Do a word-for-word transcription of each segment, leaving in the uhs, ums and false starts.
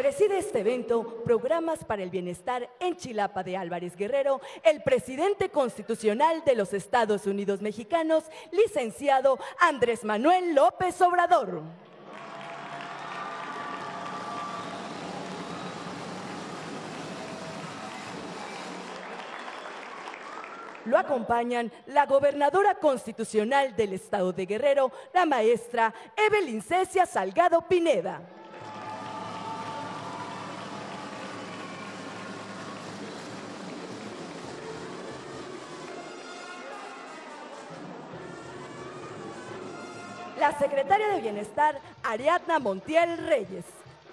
Preside este evento, Programas para el Bienestar en Chilapa de Álvarez Guerrero, el presidente constitucional de los Estados Unidos Mexicanos, licenciado Andrés Manuel López Obrador. Lo acompañan la gobernadora constitucional del Estado de Guerrero, la maestra Evelyn Cecia Salgado Pineda. La secretaria de Bienestar, Ariadna Montiel Reyes.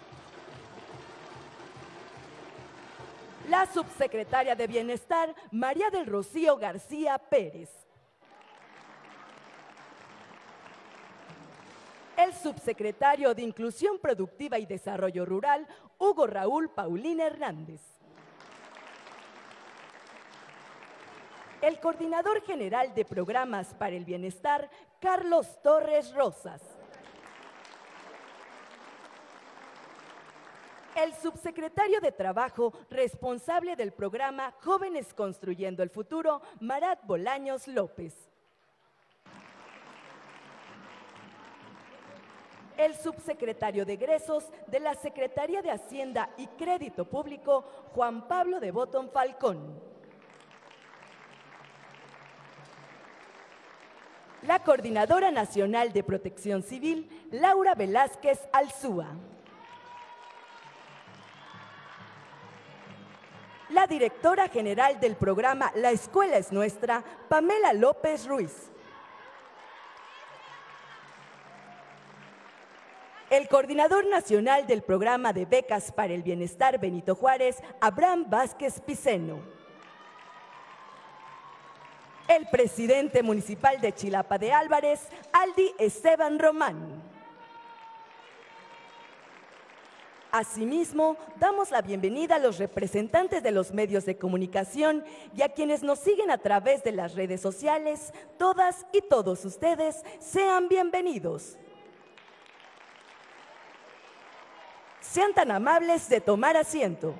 La subsecretaria de Bienestar, María del Rocío García Pérez. El subsecretario de Inclusión Productiva y Desarrollo Rural, Hugo Raúl Paulín Hernández. El coordinador general de Programas para el Bienestar, Carlos Torres Rosas. El subsecretario de Trabajo, responsable del programa Jóvenes Construyendo el Futuro, Marat Bolaños López. El subsecretario de Egresos de la Secretaría de Hacienda y Crédito Público, Juan Pablo de Botton Falcón. La Coordinadora Nacional de Protección Civil, Laura Velázquez Alzúa. La directora general del programa La Escuela es Nuestra, Pamela López Ruiz. El coordinador nacional del programa de becas para el bienestar Benito Juárez, Abraham Vázquez Piceno. El presidente municipal de Chilapa de Álvarez, Aldi Esteban Román. Asimismo, damos la bienvenida a los representantes de los medios de comunicación y a quienes nos siguen a través de las redes sociales. Todas y todos ustedes sean bienvenidos. Sean tan amables de tomar asiento.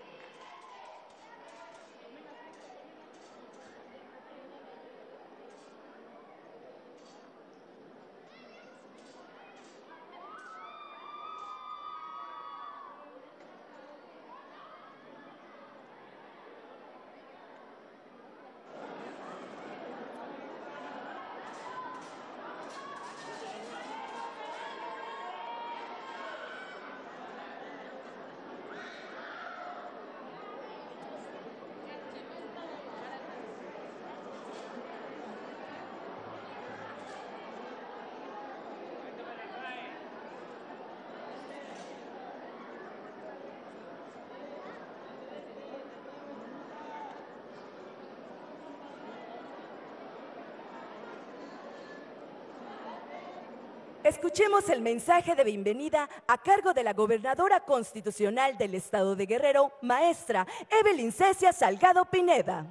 Escuchemos el mensaje de bienvenida a cargo de la gobernadora constitucional del Estado de Guerrero, maestra Evelyn Cecia Salgado Pineda.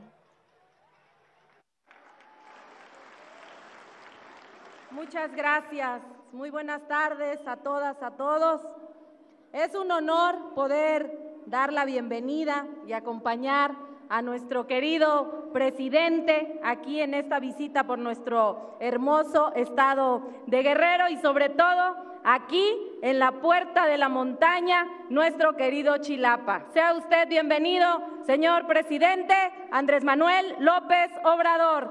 Muchas gracias. Muy buenas tardes a todas, a todos. Es un honor poder dar la bienvenida y acompañar a nuestro querido presidente aquí en esta visita por nuestro hermoso estado de Guerrero y sobre todo aquí en la puerta de la montaña, nuestro querido Chilapa. Sea usted bienvenido, señor presidente Andrés Manuel López Obrador.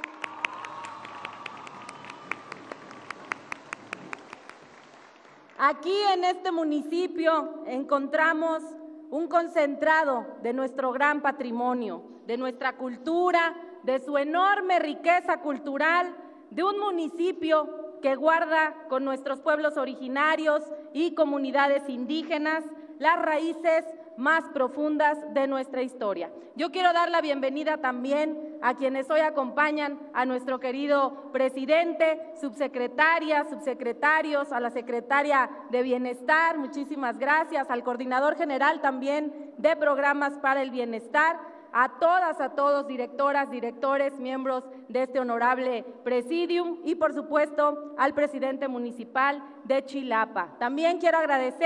Aquí en este municipio encontramos un concentrado de nuestro gran patrimonio, de nuestra cultura, de su enorme riqueza cultural, de un municipio que guarda con nuestros pueblos originarios y comunidades indígenas las raíces más profundas de nuestra historia. Yo quiero dar la bienvenida también a quienes hoy acompañan a nuestro querido presidente, subsecretarias, subsecretarios, a la secretaria de Bienestar, muchísimas gracias, al coordinador general también de Programas para el Bienestar, a todas, a todos, directoras, directores, miembros de este honorable presidium y, por supuesto, al presidente municipal de Chilapa. También quiero agradecer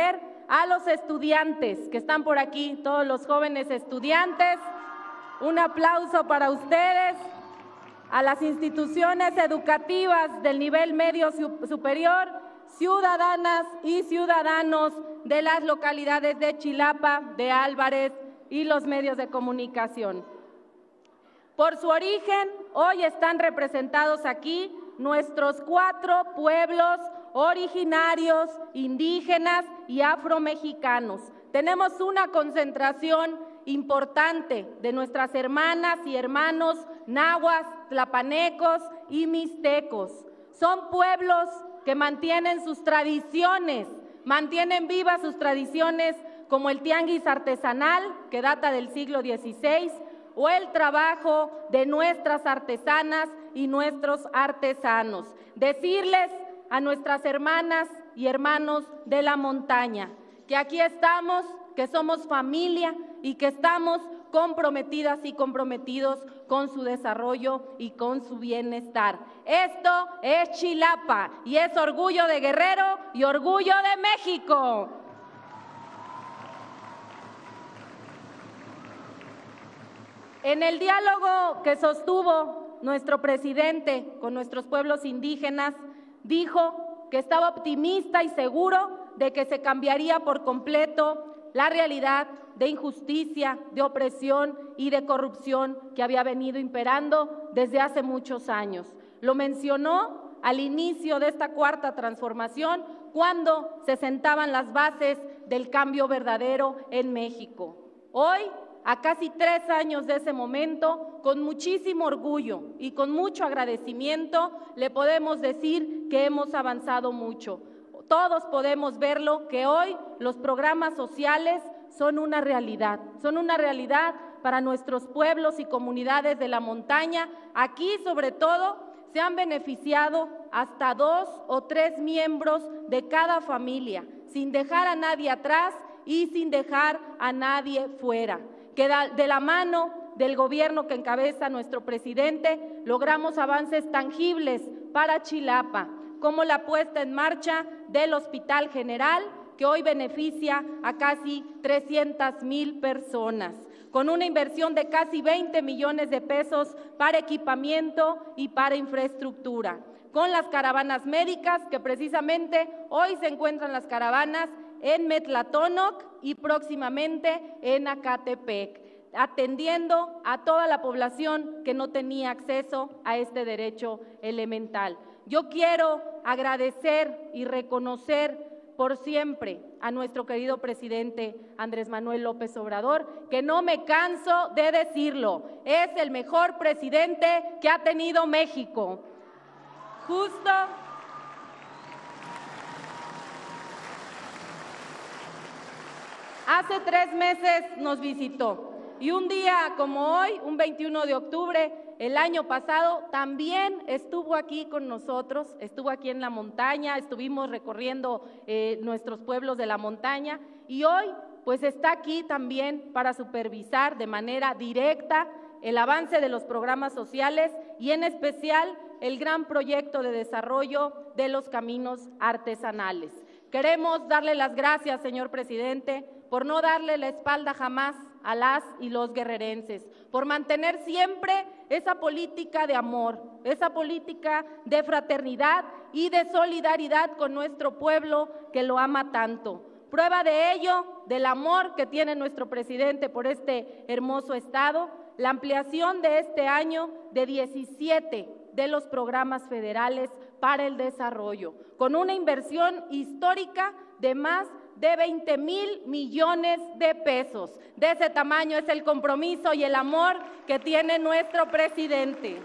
a los estudiantes que están por aquí, todos los jóvenes estudiantes. Un aplauso para ustedes, a las instituciones educativas del nivel medio superior, ciudadanas y ciudadanos de las localidades de Chilapa, de Álvarez y los medios de comunicación. Por su origen, hoy están representados aquí nuestros cuatro pueblos originarios, indígenas y afromexicanos. Tenemos una concentración importante de nuestras hermanas y hermanos nahuas, tlapanecos y mixtecos. Son pueblos que mantienen sus tradiciones, mantienen vivas sus tradiciones como el tianguis artesanal, que data del siglo dieciséis, o el trabajo de nuestras artesanas y nuestros artesanos. Decirles a nuestras hermanas y hermanos de la montaña que aquí estamos, que somos familia y que estamos comprometidas y comprometidos con su desarrollo y con su bienestar. Esto es Chilapa y es orgullo de Guerrero y orgullo de México. En el diálogo que sostuvo nuestro presidente con nuestros pueblos indígenas, dijo que estaba optimista y seguro de que se cambiaría por completo la realidad de injusticia, de opresión y de corrupción que había venido imperando desde hace muchos años. Lo mencionó al inicio de esta cuarta transformación, cuando se sentaban las bases del cambio verdadero en México. Hoy, a casi tres años de ese momento, con muchísimo orgullo y con mucho agradecimiento, le podemos decir que hemos avanzado mucho. Todos podemos verlo, que hoy los programas sociales son una realidad, son una realidad para nuestros pueblos y comunidades de la montaña. Aquí, sobre todo, se han beneficiado hasta dos o tres miembros de cada familia, sin dejar a nadie atrás y sin dejar a nadie fuera. Que de la mano del gobierno que encabeza nuestro presidente logramos avances tangibles para Chilapa, como la puesta en marcha del Hospital General, que hoy beneficia a casi trescientas mil personas, con una inversión de casi veinte millones de pesos para equipamiento y para infraestructura, con las caravanas médicas, que precisamente hoy se encuentran las caravanas en Metlatónoc y próximamente en Acatepec, atendiendo a toda la población que no tenía acceso a este derecho elemental. Yo quiero agradecer y reconocer por siempre a nuestro querido presidente Andrés Manuel López Obrador, que no me canso de decirlo, es el mejor presidente que ha tenido México. Justo hace tres meses nos visitó y un día como hoy, un veintiuno de octubre, el año pasado, también estuvo aquí con nosotros, estuvo aquí en la montaña, estuvimos recorriendo eh, nuestros pueblos de la montaña y hoy pues está aquí también para supervisar de manera directa el avance de los programas sociales y en especial el gran proyecto de desarrollo de los caminos artesanales. Queremos darle las gracias, señor presidente, por no darle la espalda jamás a las y los guerrerenses, por mantener siempre esa política de amor, esa política de fraternidad y de solidaridad con nuestro pueblo que lo ama tanto. Prueba de ello, del amor que tiene nuestro presidente por este hermoso estado, la ampliación de este año de diecisiete de los programas federales para el desarrollo, con una inversión histórica de más de veinte mil millones de pesos. De ese tamaño es el compromiso y el amor que tiene nuestro presidente.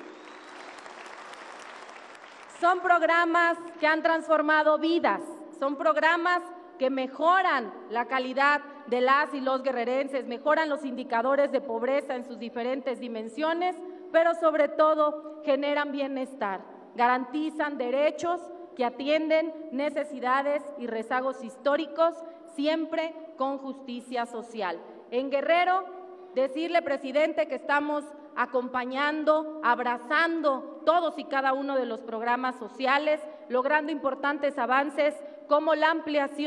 Son programas que han transformado vidas, son programas que mejoran la calidad de las y los guerrerenses, mejoran los indicadores de pobreza en sus diferentes dimensiones, pero sobre todo generan bienestar, garantizan derechos que atienden necesidades y rezagos históricos, siempre con justicia social. En Guerrero, decirle, presidente, que estamos acompañando, abrazando todos y cada uno de los programas sociales, logrando importantes avances como la ampliación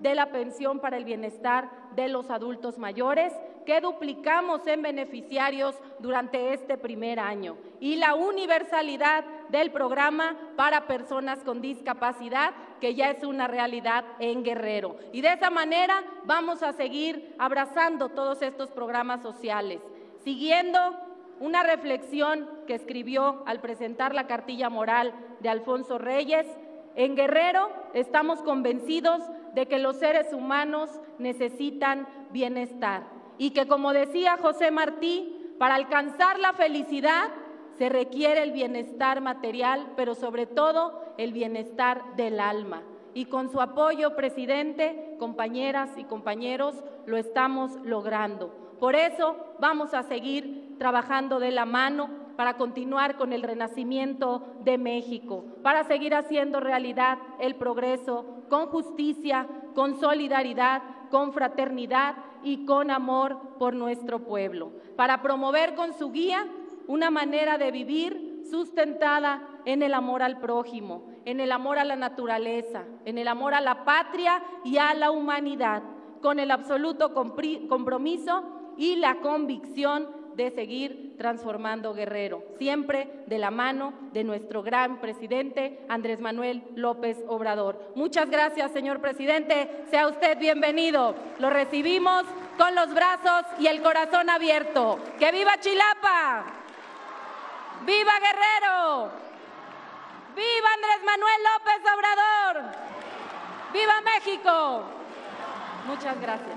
de la pensión para el bienestar de los adultos mayores, que duplicamos en beneficiarios durante este primer año, y la universalidad del programa para personas con discapacidad, que ya es una realidad en Guerrero. Y de esa manera vamos a seguir abrazando todos estos programas sociales, siguiendo una reflexión que escribió al presentar la cartilla moral de Alfonso Reyes. En Guerrero estamos convencidos de que los seres humanos necesitan bienestar y que, como decía José Martí, para alcanzar la felicidad se requiere el bienestar material, pero sobre todo el bienestar del alma. Y con su apoyo, presidente, compañeras y compañeros, lo estamos logrando. Por eso vamos a seguir trabajando de la mano para continuar con el renacimiento de México, para seguir haciendo realidad el progreso con justicia, con solidaridad, con fraternidad y con amor por nuestro pueblo, para promover con su guía una manera de vivir sustentada en el amor al prójimo, en el amor a la naturaleza, en el amor a la patria y a la humanidad, con el absoluto compromiso y la convicción de seguir transformando Guerrero, siempre de la mano de nuestro gran presidente Andrés Manuel López Obrador. Muchas gracias, señor presidente, sea usted bienvenido. Lo recibimos con los brazos y el corazón abierto. ¡Que viva Chilapa! ¡Viva Guerrero! ¡Viva Andrés Manuel López Obrador! ¡Viva México! Muchas gracias.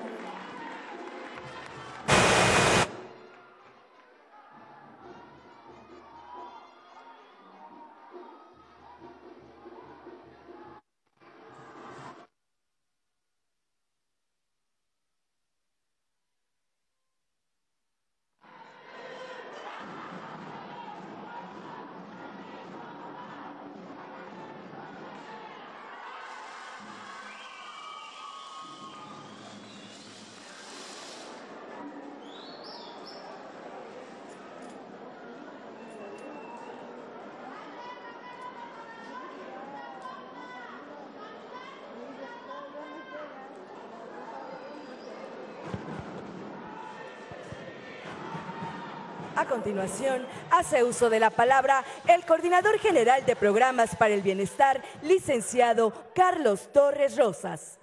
A continuación, hace uso de la palabra el Coordinador General de Programas para el Bienestar, licenciado Carlos Torres Rosas.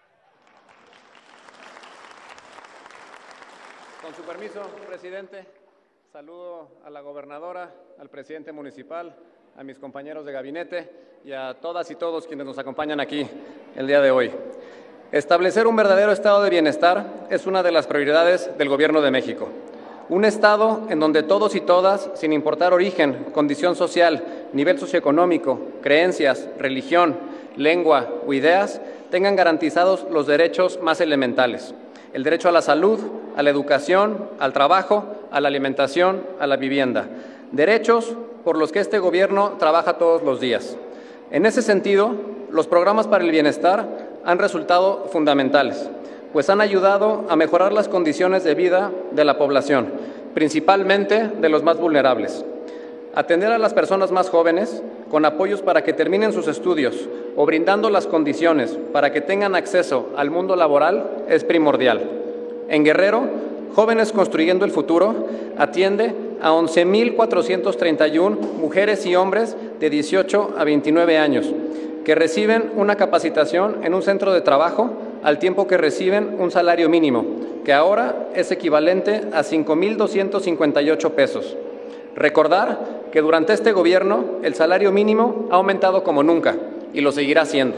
Con su permiso, presidente, saludo a la gobernadora, al presidente municipal, a mis compañeros de gabinete y a todas y todos quienes nos acompañan aquí el día de hoy. Establecer un verdadero estado de bienestar es una de las prioridades del Gobierno de México. Un estado en donde todos y todas, sin importar origen, condición social, nivel socioeconómico, creencias, religión, lengua o ideas, tengan garantizados los derechos más elementales. El derecho a la salud, a la educación, al trabajo, a la alimentación, a la vivienda. Derechos por los que este Gobierno trabaja todos los días. En ese sentido, los programas para el bienestar han resultado fundamentales, pues han ayudado a mejorar las condiciones de vida de la población, principalmente de los más vulnerables. Atender a las personas más jóvenes con apoyos para que terminen sus estudios o brindando las condiciones para que tengan acceso al mundo laboral es primordial. En Guerrero, Jóvenes Construyendo el Futuro atiende a once mil cuatrocientos treinta y una mujeres y hombres de dieciocho a veintinueve años, que reciben una capacitación en un centro de trabajo al tiempo que reciben un salario mínimo, que ahora es equivalente a cinco mil doscientos cincuenta y ocho pesos. Recordar que durante este Gobierno el salario mínimo ha aumentado como nunca y lo seguirá haciendo.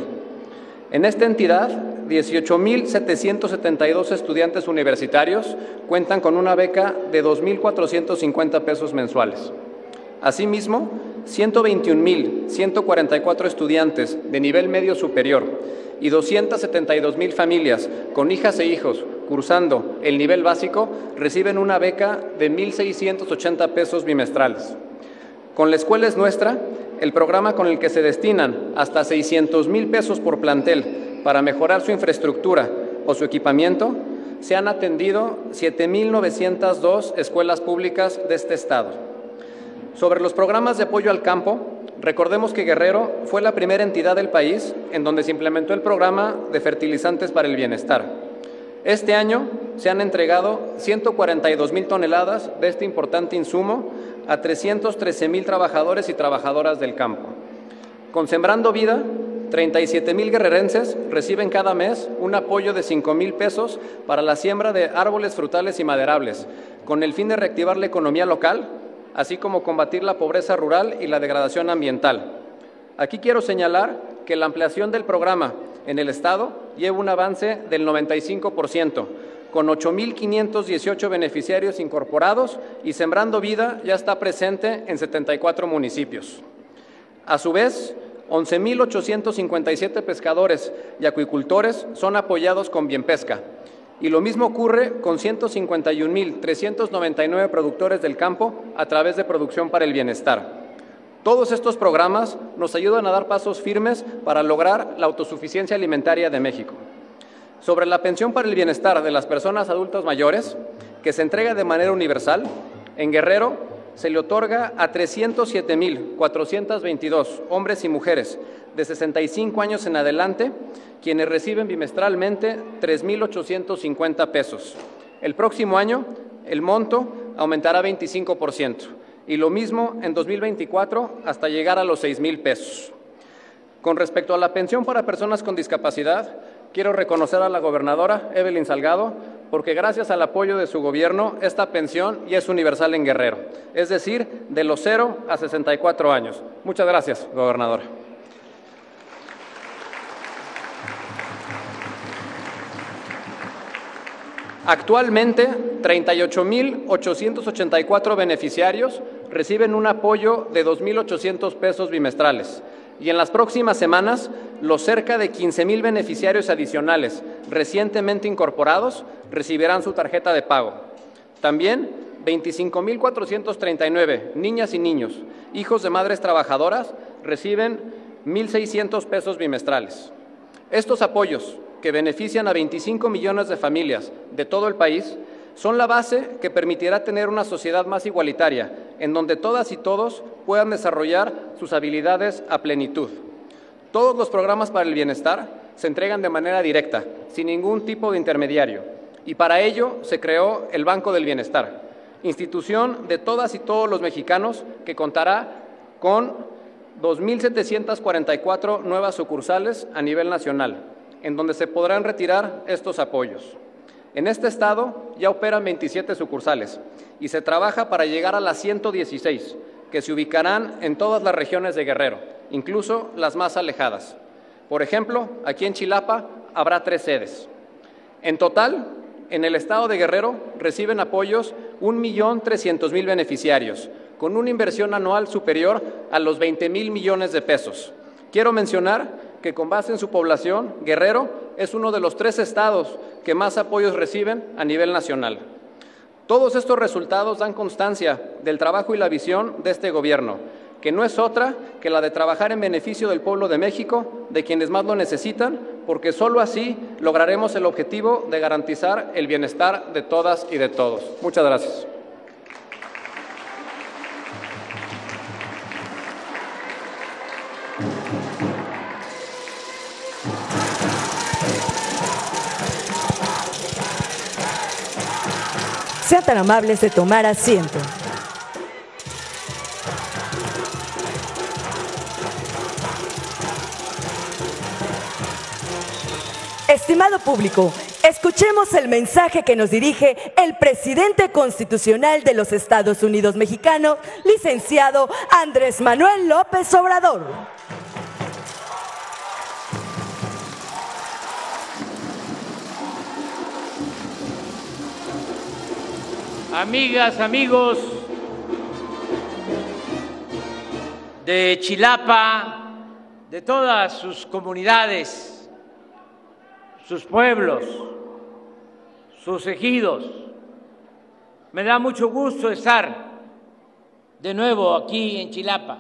En esta entidad, dieciocho mil setecientos setenta y dos estudiantes universitarios cuentan con una beca de dos mil cuatrocientos cincuenta pesos mensuales. Asimismo, ciento veintiún mil ciento cuarenta y cuatro estudiantes de nivel medio superior y doscientas setenta y dos mil familias con hijas e hijos cursando el nivel básico reciben una beca de mil seiscientos ochenta pesos bimestrales. Con La Escuela es Nuestra, el programa con el que se destinan hasta seiscientos mil pesos por plantel para mejorar su infraestructura o su equipamiento, se han atendido siete mil novecientas dos escuelas públicas de este estado. Sobre los programas de apoyo al campo, Recordemos que Guerrero fue la primera entidad del país en donde se implementó el programa de fertilizantes para el bienestar. Este año se han entregado ciento cuarenta y dos mil toneladas de este importante insumo a trescientos trece mil trabajadores y trabajadoras del campo. Con Sembrando Vida, treinta y siete mil guerrerenses reciben cada mes un apoyo de cinco mil pesos para la siembra de árboles frutales y maderables, con el fin de reactivar la economía local, así como combatir la pobreza rural y la degradación ambiental. Aquí quiero señalar que la ampliación del programa en el Estado lleva un avance del noventa y cinco por ciento, con ocho mil quinientos dieciocho beneficiarios incorporados y Sembrando Vida ya está presente en setenta y cuatro municipios. A su vez, once mil ochocientos cincuenta y siete pescadores y acuicultores son apoyados con Bienpesca. Y lo mismo ocurre con ciento cincuenta y un mil trescientos noventa y nueve productores del campo a través de Producción para el Bienestar. Todos estos programas nos ayudan a dar pasos firmes para lograr la autosuficiencia alimentaria de México. Sobre la pensión para el bienestar de las personas adultas mayores, que se entrega de manera universal, en Guerrero se le otorga a trescientos siete mil cuatrocientos veintidós hombres y mujeres de sesenta y cinco años en adelante, quienes reciben bimestralmente tres mil ochocientos cincuenta pesos. El próximo año, el monto aumentará veinticinco por ciento y lo mismo en dos mil veinticuatro hasta llegar a los seis mil pesos. Con respecto a la pensión para personas con discapacidad, quiero reconocer a la gobernadora Evelyn Salgado, porque gracias al apoyo de su gobierno, esta pensión ya es universal en Guerrero, es decir, de los cero a sesenta y cuatro años. Muchas gracias, gobernadora. Actualmente, treinta y ocho mil ochocientos ochenta y cuatro beneficiarios reciben un apoyo de dos mil ochocientos pesos bimestrales. Y en las próximas semanas, los cerca de quince mil beneficiarios adicionales recientemente incorporados recibirán su tarjeta de pago. También, veinticinco mil cuatrocientos treinta y nueve niñas y niños, hijos de madres trabajadoras, reciben mil seiscientos pesos bimestrales. Estos apoyos, que benefician a veinticinco millones de familias de todo el país, son la base que permitirá tener una sociedad más igualitaria, en donde todas y todos puedan desarrollar sus habilidades a plenitud. Todos los programas para el bienestar se entregan de manera directa, sin ningún tipo de intermediario, y para ello se creó el Banco del Bienestar, institución de todas y todos los mexicanos que contará con dos mil setecientas cuarenta y cuatro nuevas sucursales a nivel nacional, en donde se podrán retirar estos apoyos. En este estado ya operan veintisiete sucursales y se trabaja para llegar a las ciento dieciséis, que se ubicarán en todas las regiones de Guerrero, incluso las más alejadas. Por ejemplo, aquí en Chilapa habrá tres sedes. En total, en el estado de Guerrero reciben apoyos un millón trescientos mil beneficiarios, con una inversión anual superior a los veinte mil millones de pesos. Quiero mencionar que con base en su población, Guerrero es uno de los tres estados que más apoyos reciben a nivel nacional. Todos estos resultados dan constancia del trabajo y la visión de este gobierno, que no es otra que la de trabajar en beneficio del pueblo de México, de quienes más lo necesitan, porque solo así lograremos el objetivo de garantizar el bienestar de todas y de todos. Muchas gracias. Sean tan amables de tomar asiento. Estimado público, escuchemos el mensaje que nos dirige el presidente constitucional de los Estados Unidos mexicanos, licenciado Andrés Manuel López Obrador. Amigas, amigos de Chilapa, de todas sus comunidades, sus pueblos, sus ejidos, me da mucho gusto estar de nuevo aquí en Chilapa.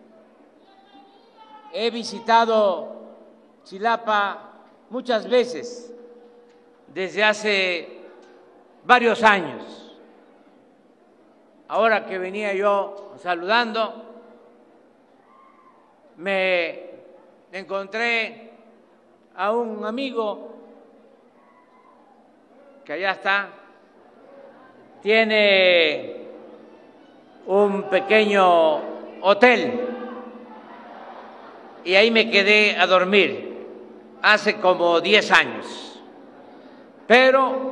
He visitado Chilapa muchas veces desde hace varios años. Ahora que venía yo saludando, me encontré a un amigo que allá está, tiene un pequeño hotel y ahí me quedé a dormir hace como diez años, pero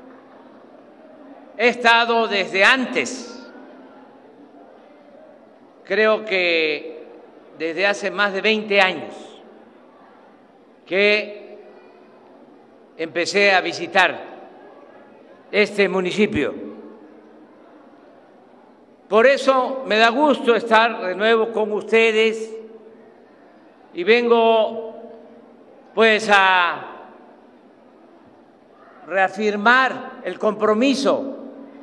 he estado desde antes, creo que desde hace más de veinte años que empecé a visitar este municipio. Por eso me da gusto estar de nuevo con ustedes y vengo pues a reafirmar el compromiso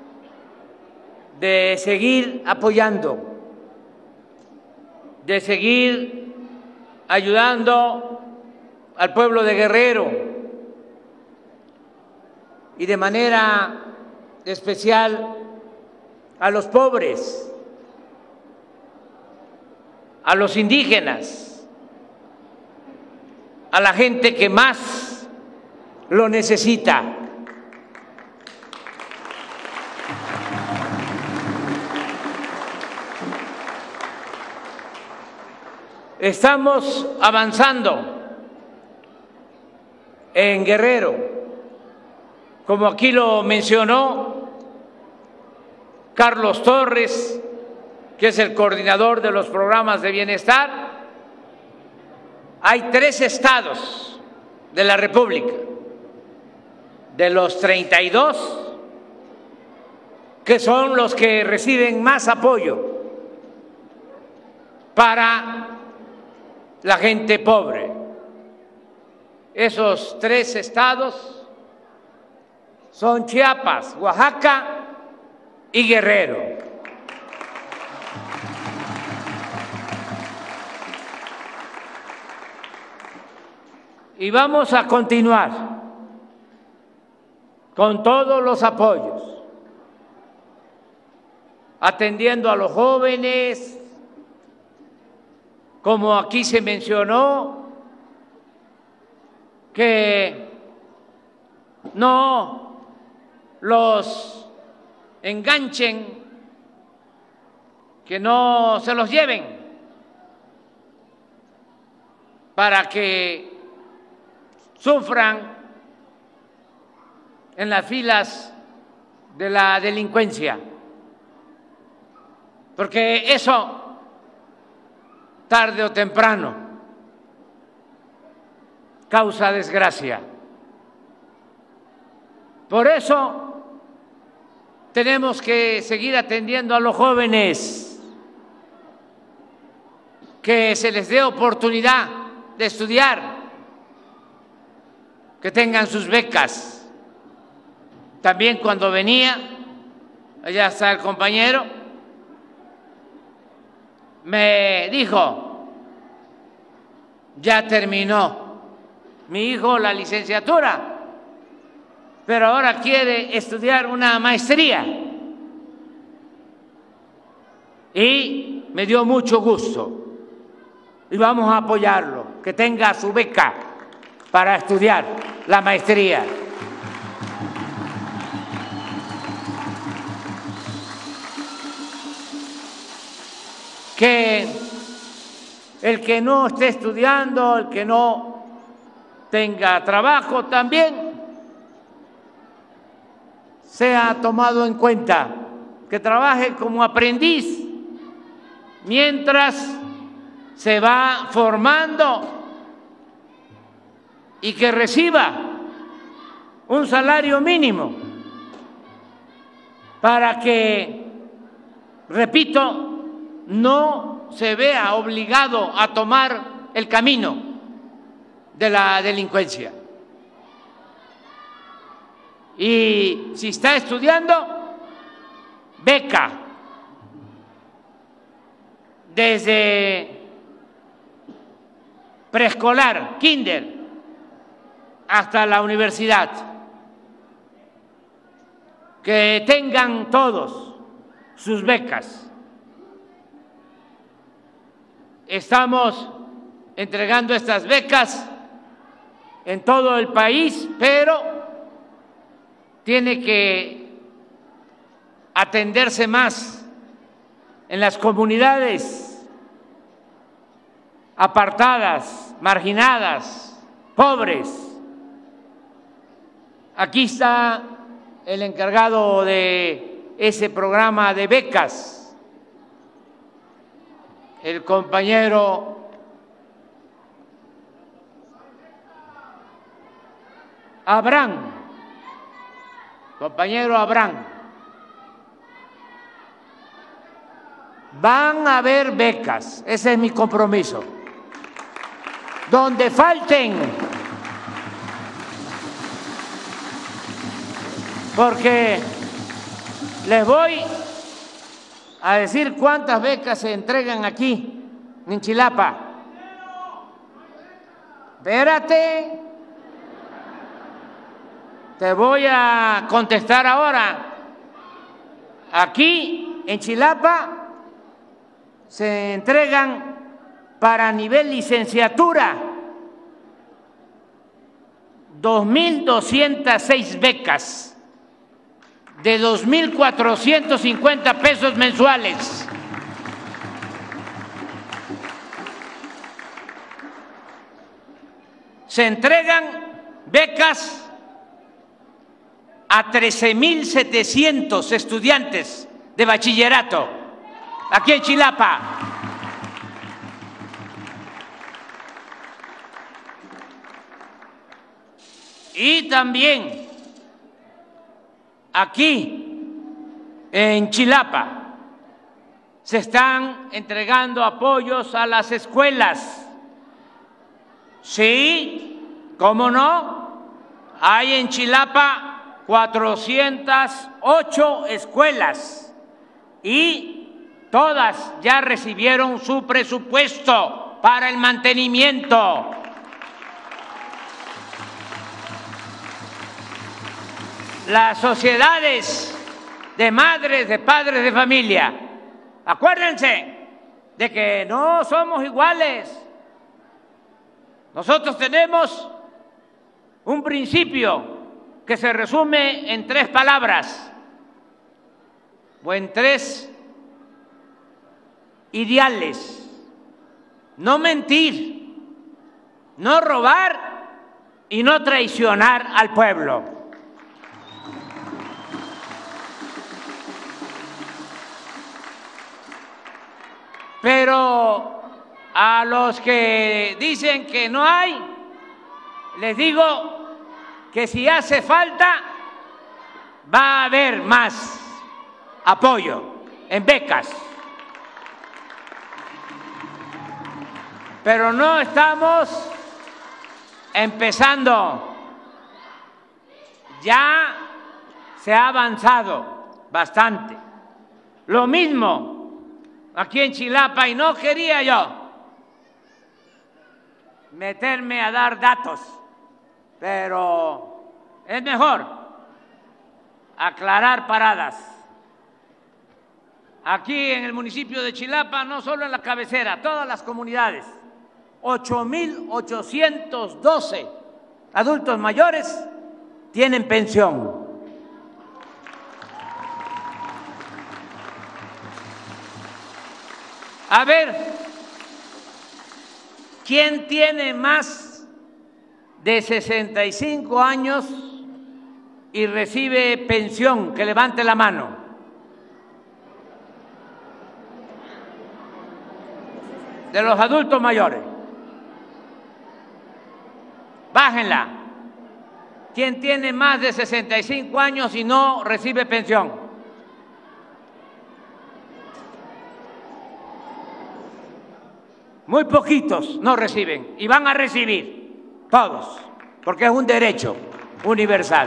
de seguir apoyando, de seguir ayudando al pueblo de Guerrero y de manera especial a los pobres, a los indígenas, a la gente que más lo necesita. Estamos avanzando en Guerrero, como aquí lo mencionó Carlos Torres, que es el coordinador de los programas de bienestar. Hay tres estados de la República, de los treinta y dos, que son los que reciben más apoyo para la gente pobre. Esos tres estados son Chiapas, Oaxaca y Guerrero. Y vamos a continuar con todos los apoyos, atendiendo a los jóvenes, como aquí se mencionó, que no los enganchen, que no se los lleven, para que sufran en las filas de la delincuencia, porque eso tarde o temprano causa desgracia. Por eso tenemos que seguir atendiendo a los jóvenes, que se les dé oportunidad de estudiar, que tengan sus becas. También cuando venía, allá está el compañero, me dijo, ya terminó mi hijo la licenciatura, pero ahora quiere estudiar una maestría. Y me dio mucho gusto. Y vamos a apoyarlo, que tenga su beca para estudiar la maestría. Que el que no esté estudiando, el que no tenga trabajo, también sea tomado en cuenta, que trabaje como aprendiz mientras se va formando y que reciba un salario mínimo para que, repito, no se vea obligado a tomar el camino de la delincuencia. Y si está estudiando, beca desde preescolar, kinder, hasta la universidad. Que tengan todos sus becas. estamos entregando estas becas en todo el país, pero tiene que atenderse más en las comunidades apartadas, marginadas, pobres. Aquí está el encargado de ese programa de becas, el compañero Abraham, compañero Abraham. Van a haber becas, ese es mi compromiso. Donde falten, porque les voy a decir cuántas becas se entregan aquí, en Chilapa. Espérate, te voy a contestar ahora. Aquí, en Chilapa, se entregan para nivel licenciatura dos mil doscientas seis becas de dos mil cuatrocientos cincuenta pesos mensuales. Se entregan becas a trece mil setecientos estudiantes de bachillerato aquí en Chilapa. Y también aquí en Chilapa se están entregando apoyos a las escuelas. Sí, ¿cómo no? Hay en Chilapa cuatrocientas ocho escuelas y todas ya recibieron su presupuesto para el mantenimiento. Las sociedades de madres, de padres de familia, acuérdense de que no somos iguales. Nosotros tenemos un principio que se resume en tres palabras o en tres ideales: no mentir, no robar y no traicionar al pueblo. Pero a los que dicen que no hay, les digo que si hace falta va a haber más apoyo en becas. Pero no estamos empezando. Ya se ha avanzado bastante. Lo mismo aquí en Chilapa, y no quería yo meterme a dar datos, pero es mejor aclarar paradas. Aquí en el municipio de Chilapa, no solo en la cabecera, todas las comunidades, ocho mil ochocientos doce adultos mayores tienen pensión. A ver, ¿quién tiene más de sesenta y cinco años y recibe pensión? Que levante la mano. De los adultos mayores. Bájenla. ¿Quién tiene más de sesenta y cinco años y no recibe pensión? Muy poquitos no reciben y van a recibir todos, porque es un derecho universal.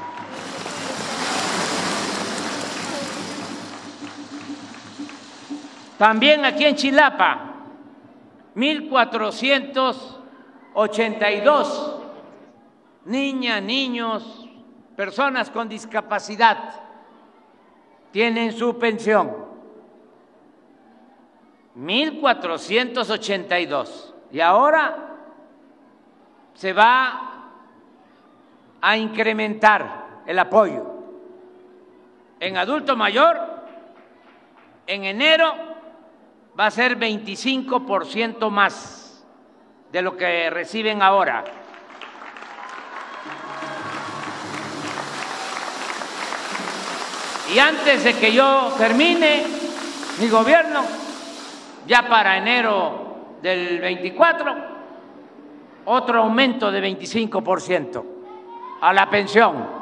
También aquí en Chilapa, mil cuatrocientos ochenta y dos niñas, niños, personas con discapacidad tienen su pensión. mil cuatrocientos ochenta y dos. Y ahora se va a incrementar el apoyo. En adulto mayor, en enero va a ser veinticinco por ciento más de lo que reciben ahora. Y antes de que yo termine mi gobierno, ya para enero del veinticuatro, otro aumento de veinticinco por ciento a la pensión.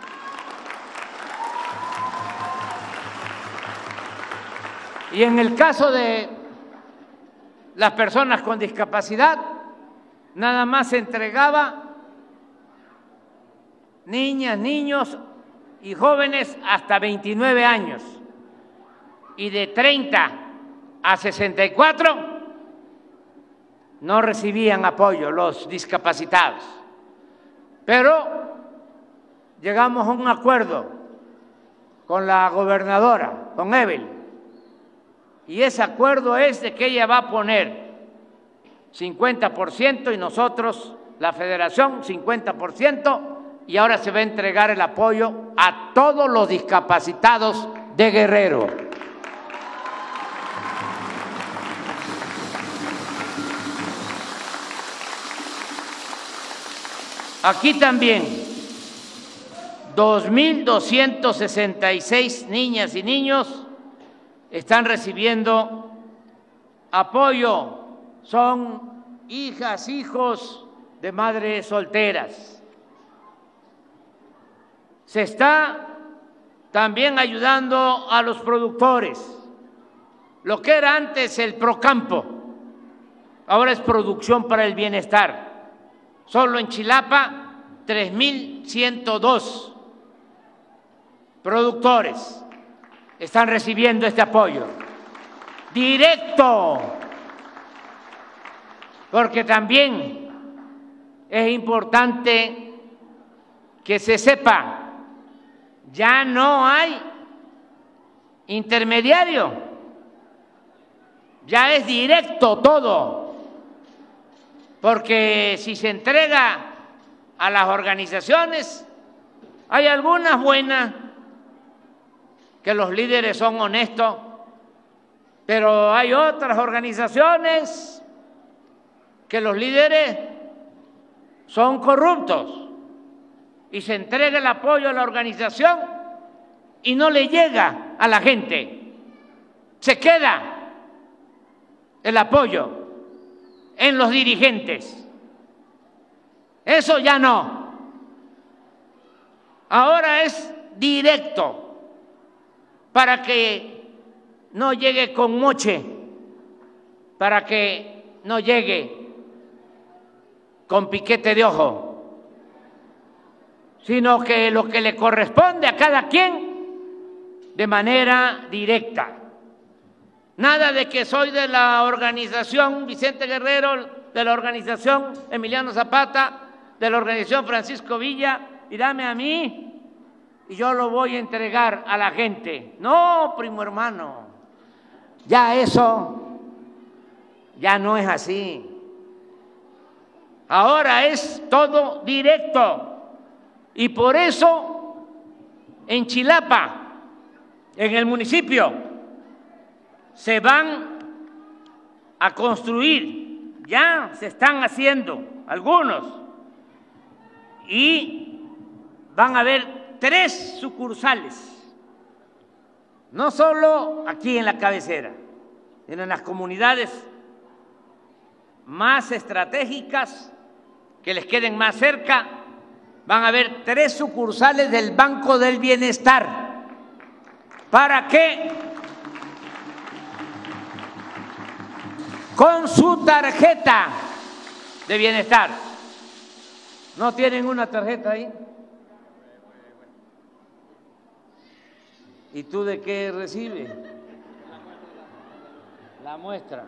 Y en el caso de las personas con discapacidad, nada más se entregaba niñas, niños y jóvenes hasta veintinueve años, y de treinta a sesenta y cuatro no recibían apoyo los discapacitados. Pero llegamos a un acuerdo con la gobernadora, con Evelyn, y ese acuerdo es de que ella va a poner cincuenta por ciento y nosotros, la federación, cincuenta por ciento, y ahora se va a entregar el apoyo a todos los discapacitados de Guerrero. Aquí también, dos mil doscientos sesenta y seis niñas y niños están recibiendo apoyo. Son hijas, hijos de madres solteras. Se está también ayudando a los productores. Lo que era antes el Procampo, ahora es Producción para el Bienestar. Solo en Chilapa, tres mil ciento dos productores están recibiendo este apoyo directo, porque también es importante que se sepa, ya no hay intermediario, ya es directo todo, porque si se entrega a las organizaciones, hay algunas buenas, que los líderes son honestos, pero hay otras organizaciones que los líderes son corruptos y se entrega el apoyo a la organización y no le llega a la gente. Se queda el apoyo en los dirigentes. Eso ya no. Ahora es directo, para que no llegue con moche, para que no llegue con piquete de ojo, sino que lo que le corresponde a cada quien de manera directa. Nada de que soy de la organización Vicente Guerrero, de la organización Emiliano Zapata, de la organización Francisco Villa, y dame a mí y yo lo voy a entregar a la gente. No, primo hermano, ya eso ya no es así. Ahora es todo directo, y por eso en Chilapa, en el municipio, se van a construir, ya se están haciendo algunos, y van a haber tres sucursales, no solo aquí en la cabecera, sino en las comunidades más estratégicas que les queden más cerca. Van a haber tres sucursales del Banco del Bienestar, para que con su tarjeta de bienestar, ¿no tienen una tarjeta ahí? ¿Y tú de qué recibes? La muestra.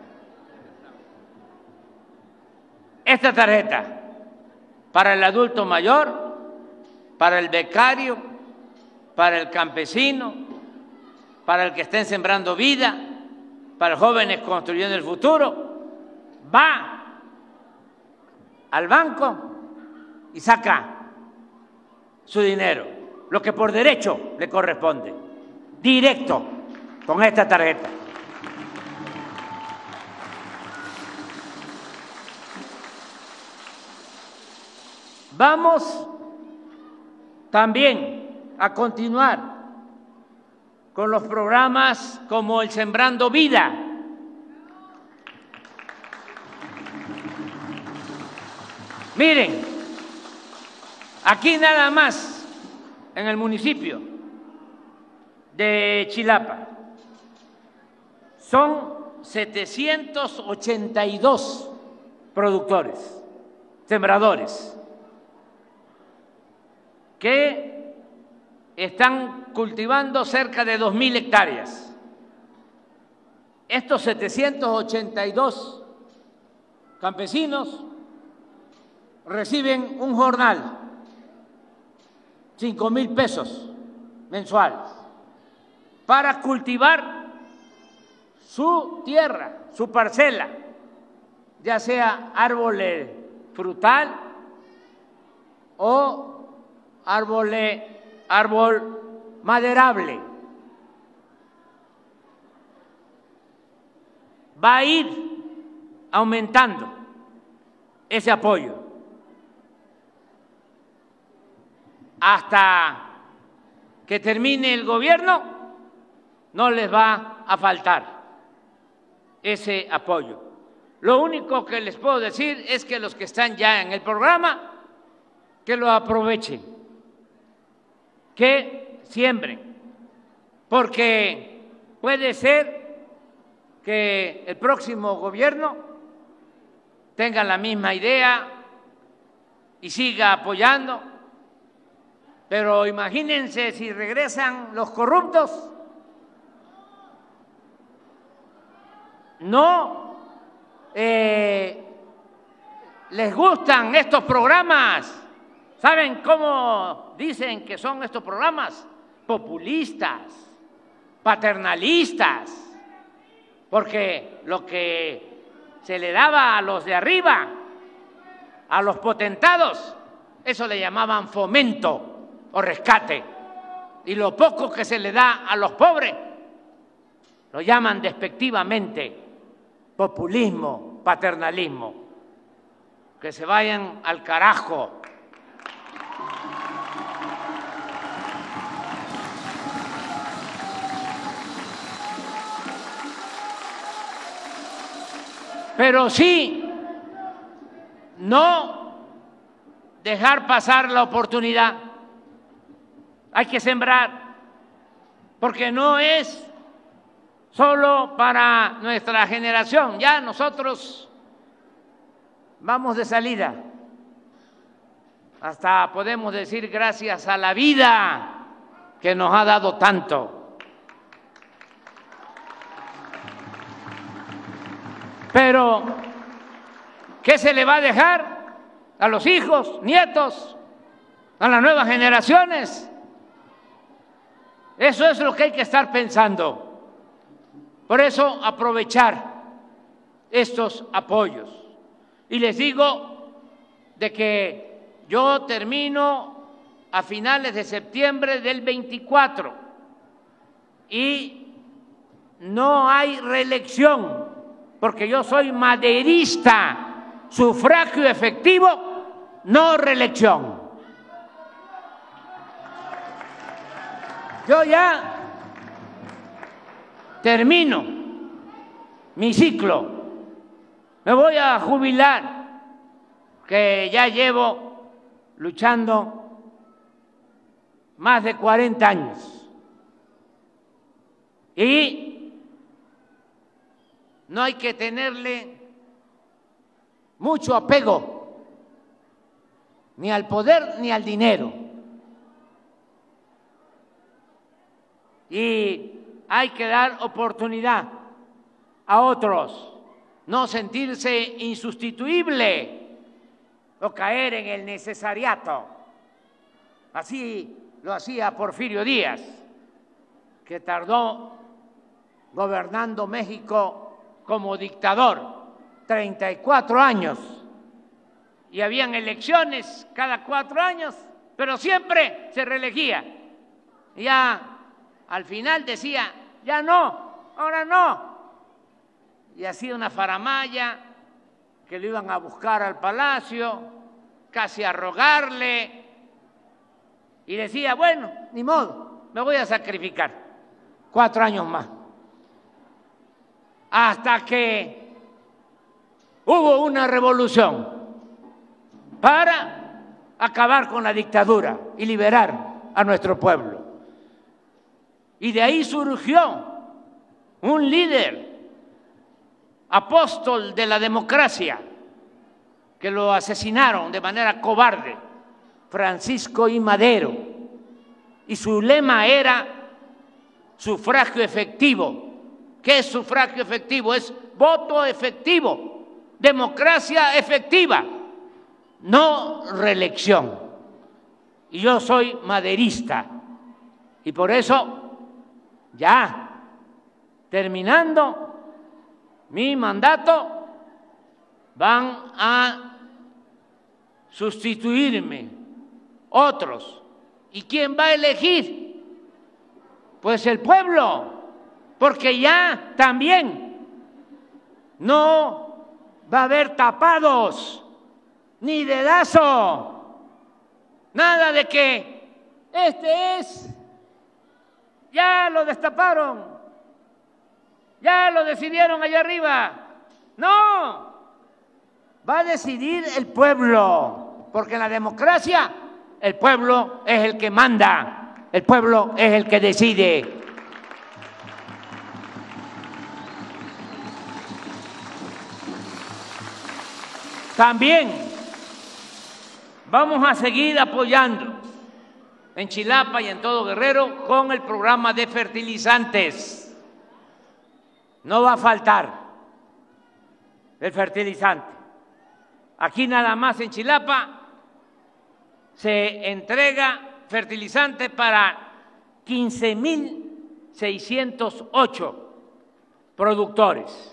Esta tarjeta para el adulto mayor, para el becario, para el campesino, para el que estén sembrando vida, para Jóvenes Construyendo el Futuro, va al banco y saca su dinero, lo que por derecho le corresponde, directo con esta tarjeta. Vamos también a continuar con los programas como el Sembrando Vida. Miren, aquí nada más en el municipio de Chilapa son setecientos ochenta y dos productores, sembradores, que están cultivando cerca de dos mil hectáreas. Estos setecientos ochenta y dos campesinos reciben un jornal, cinco mil pesos mensuales, para cultivar su tierra, su parcela, ya sea árbol frutal o árbol, árbol maderable. Va a ir aumentando ese apoyo hasta que termine el gobierno. No les va a faltar ese apoyo. Lo único que les puedo decir es que los que están ya en el programa, que lo aprovechen, que siembren, porque puede ser que el próximo gobierno tenga la misma idea y siga apoyando, pero imagínense si regresan los corruptos. No eh, les gustan estos programas. ¿Saben cómo dicen que son estos programas? Populistas, paternalistas, porque lo que se le daba a los de arriba, a los potentados, eso le llamaban fomento o rescate, y lo poco que se le da a los pobres lo llaman despectivamente populismo, paternalismo. Que se vayan al carajo. Pero sí, no dejar pasar la oportunidad. Hay que sembrar, porque no es solo para nuestra generación. Ya nosotros vamos de salida. Hasta podemos decir gracias a la vida que nos ha dado tanto. Pero, ¿qué se le va a dejar a los hijos, nietos, a las nuevas generaciones? Eso es lo que hay que estar pensando. Por eso, aprovechar estos apoyos. Y les digo de que yo termino a finales de septiembre del veinticuatro y no hay reelección, porque yo soy maderista, sufragio efectivo, no reelección. Yo ya termino mi ciclo, me voy a jubilar, que ya llevo luchando más de cuarenta años y no hay que tenerle mucho apego ni al poder ni al dinero. Y hay que dar oportunidad a otros, no sentirse insustituible o caer en el necesariato. Así lo hacía Porfirio Díaz, que tardó gobernando México como dictador, treinta y cuatro años, y habían elecciones cada cuatro años, pero siempre se reelegía. Y ya al final decía, ya no, ahora no. Y hacía una faramalla que lo iban a buscar al palacio, casi a rogarle, y decía, bueno, ni modo, me voy a sacrificar cuatro años más. Hasta que hubo una revolución para acabar con la dictadura y liberar a nuestro pueblo. Y de ahí surgió un líder, apóstol de la democracia, que lo asesinaron de manera cobarde, Francisco I. Madero, y su lema era sufragio efectivo. ¿Qué es sufragio efectivo? Es voto efectivo, democracia efectiva, no reelección. Y yo soy maderista, y por eso, ya, terminando mi mandato, van a sustituirme otros. ¿Y quién va a elegir? Pues el pueblo, porque ya también no va a haber tapados ni dedazo, nada de que este es, ya lo destaparon, ya lo decidieron allá arriba. No, va a decidir el pueblo, porque en la democracia el pueblo es el que manda, el pueblo es el que decide. También vamos a seguir apoyando en Chilapa y en todo Guerrero con el programa de fertilizantes. No va a faltar el fertilizante. Aquí nada más en Chilapa se entrega fertilizante para quince mil seiscientos ocho productores.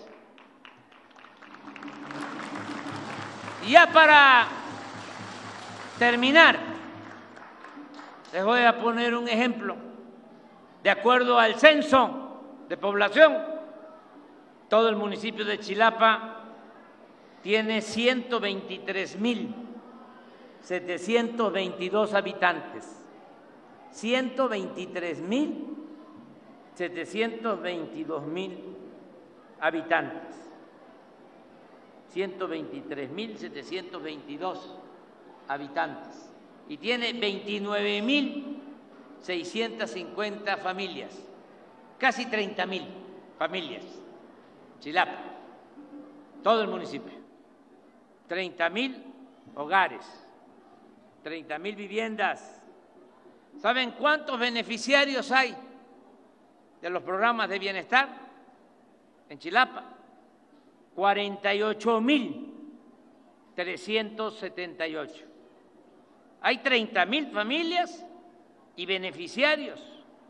Y ya para terminar, les voy a poner un ejemplo. De acuerdo al censo de población, todo el municipio de Chilapa tiene ciento veintitrés mil setecientos veintidós habitantes. ciento veintitrés mil setecientos veintidós mil habitantes. ciento veintitrés mil setecientos veintidós habitantes. Y tiene veintinueve mil seiscientas cincuenta familias, casi treinta mil familias. Chilapa, todo el municipio, treinta mil hogares, treinta mil viviendas. ¿Saben cuántos beneficiarios hay de los programas de bienestar en Chilapa? cuarenta y ocho mil trescientos setenta y ocho. Hay treinta mil familias y beneficiarios.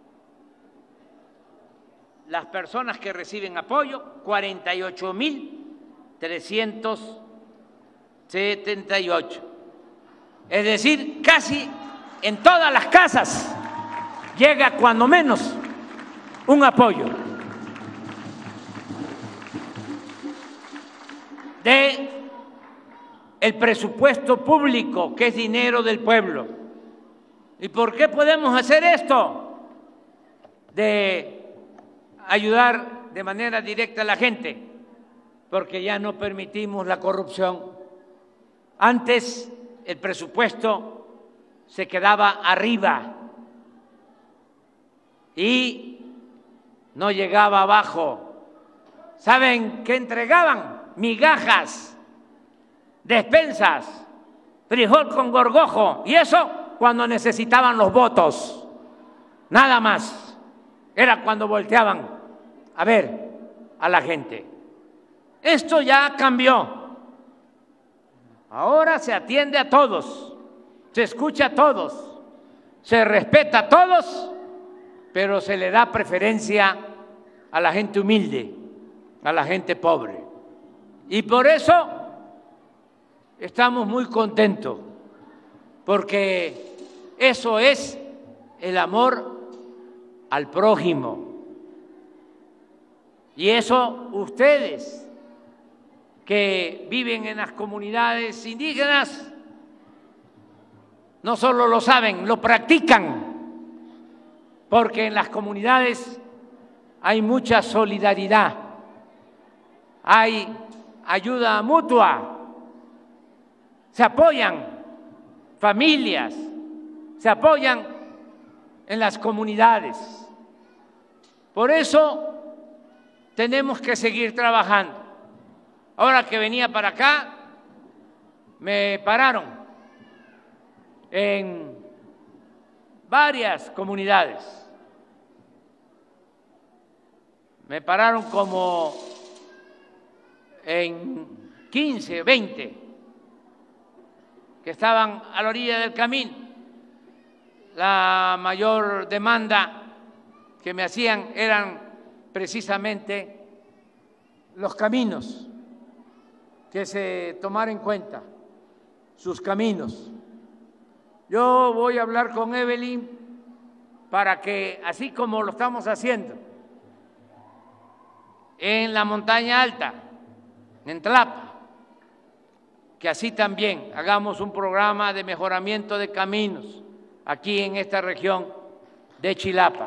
Las personas que reciben apoyo, cuarenta y ocho mil trescientos setenta y ocho. Es decir, casi en todas las casas llega cuando menos un apoyo de el presupuesto público, que es dinero del pueblo. ¿Y por qué podemos hacer esto? De ayudar de manera directa a la gente, porque ya no permitimos la corrupción. Antes el presupuesto se quedaba arriba y no llegaba abajo. ¿Saben qué entregaban? Migajas, despensas, frijol con gorgojo, y eso cuando necesitaban los votos, nada más. Era cuando volteaban a ver a la gente. Esto ya cambió. Ahora se atiende a todos, se escucha a todos, se respeta a todos, pero se le da preferencia a la gente humilde, a la gente pobre. Y por eso estamos muy contentos, porque eso es el amor al prójimo. Y eso ustedes que viven en las comunidades indígenas no solo lo saben, lo practican, porque en las comunidades hay mucha solidaridad, hay ayuda mutua, se apoyan familias, se apoyan en las comunidades. Por eso tenemos que seguir trabajando. Ahora que venía para acá, me pararon en varias comunidades. Me pararon como en quince, veinte, que estaban a la orilla del camino. La mayor demanda que me hacían eran precisamente los caminos, que se tomara en cuenta sus caminos. Yo voy a hablar con Evelyn para que, así como lo estamos haciendo en la montaña alta, en Tlapa, que así también hagamos un programa de mejoramiento de caminos aquí en esta región de Chilapa.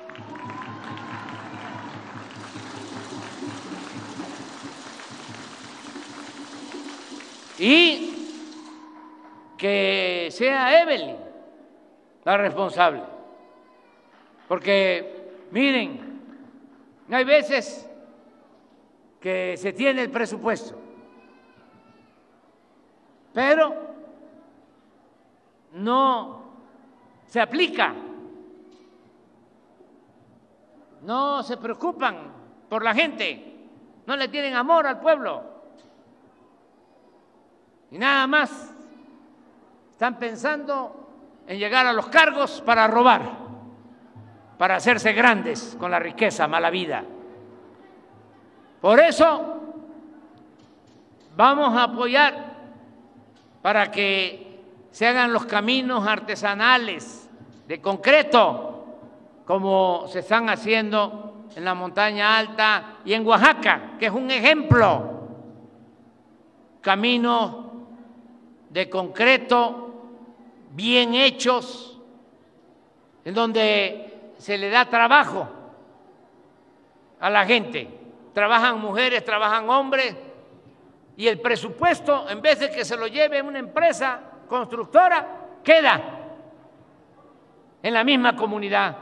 Y que sea Evelyn la responsable, porque miren, hay veces que se tiene el presupuesto, pero no se aplica, no se preocupan por la gente, no le tienen amor al pueblo. Y nada más están pensando en llegar a los cargos para robar, para hacerse grandes con la riqueza, mala vida. Por eso vamos a apoyar para que se hagan los caminos artesanales de concreto, como se están haciendo en la montaña alta y en Oaxaca, que es un ejemplo. Caminos de concreto, bien hechos, en donde se le da trabajo a la gente. Trabajan mujeres, trabajan hombres, y el presupuesto, en vez de que se lo lleve una empresa constructora, queda en la misma comunidad.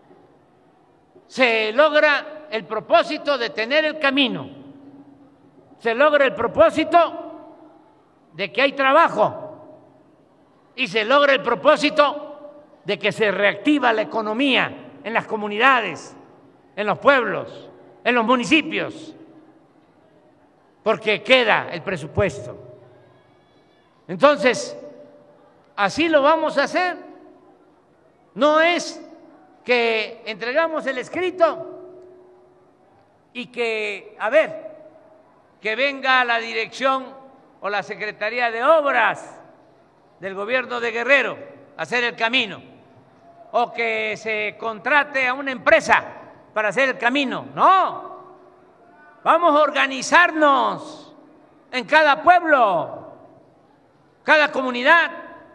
Se logra el propósito de tener el camino, se logra el propósito de que hay trabajo y se logra el propósito de que se reactiva la economía en las comunidades, en los pueblos, en los municipios, porque queda el presupuesto. Entonces, así lo vamos a hacer. No es que entregamos el escrito y que, a ver, que venga la dirección o la Secretaría de Obras del gobierno de Guerrero a hacer el camino, o que se contrate a una empresa para hacer el camino. No, vamos a organizarnos en cada pueblo, cada comunidad,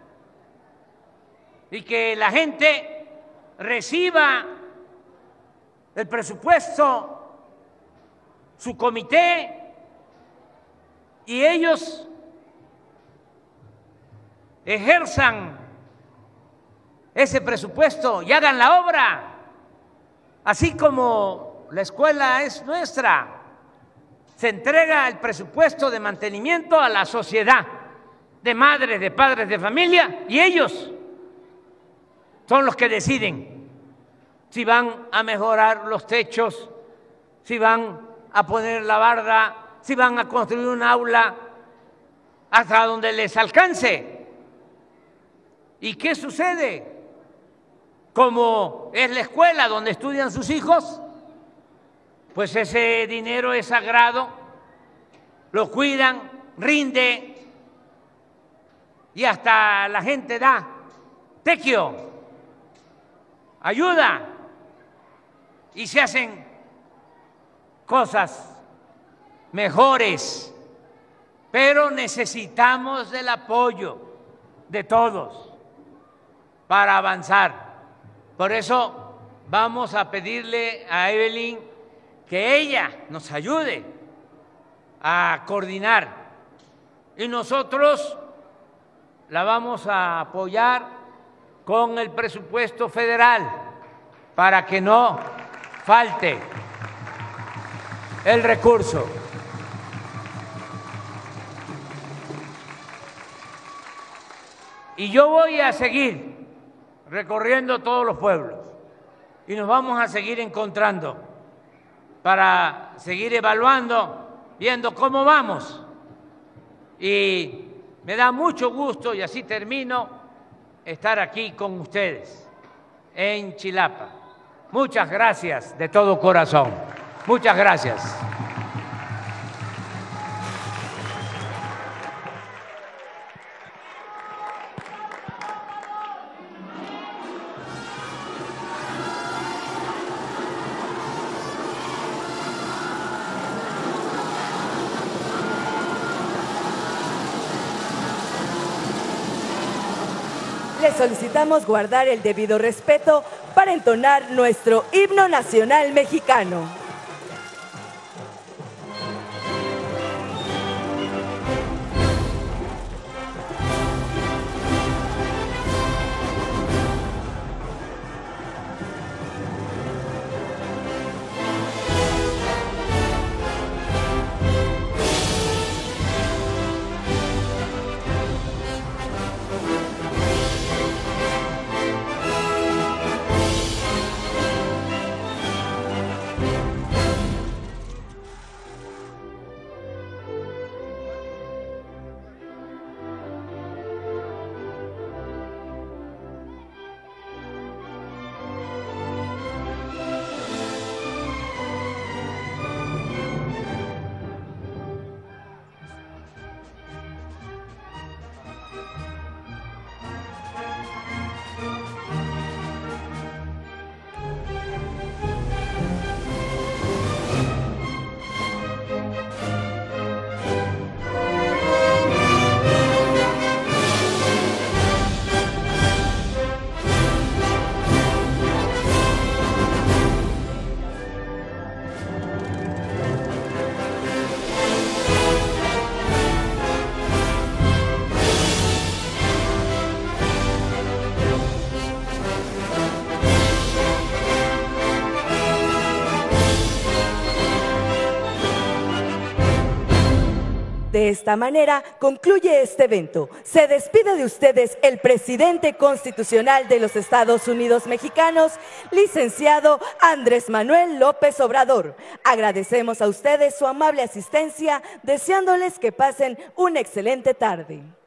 y que la gente reciba el presupuesto, su comité, y ellos ejerzan ese presupuesto y hagan la obra, así como la escuela es nuestra. Se entrega el presupuesto de mantenimiento a la sociedad de madres, de padres de familia, y ellos son los que deciden si van a mejorar los techos, si van a poner la barda, si van a construir un aula, hasta donde les alcance. ¿Y qué sucede? Como es la escuela donde estudian sus hijos, pues ese dinero es sagrado, lo cuidan, rinde y hasta la gente da tequio, ayuda y se hacen cosas mejores, pero necesitamos del apoyo de todos para avanzar. Por eso vamos a pedirle a Evelyn que ella nos ayude a coordinar y nosotros la vamos a apoyar con el presupuesto federal para que no falte el recurso. Y yo voy a seguir recorriendo todos los pueblos y nos vamos a seguir encontrando para seguir evaluando, viendo cómo vamos. Y me da mucho gusto, y así termino, estar aquí con ustedes en Chilapa. Muchas gracias de todo corazón. Muchas gracias. Le solicitamos guardar el debido respeto para entonar nuestro himno nacional mexicano. De esta manera concluye este evento. Se despide de ustedes el presidente constitucional de los Estados Unidos mexicanos, licenciado Andrés Manuel López Obrador. Agradecemos a ustedes su amable asistencia, deseándoles que pasen una excelente tarde.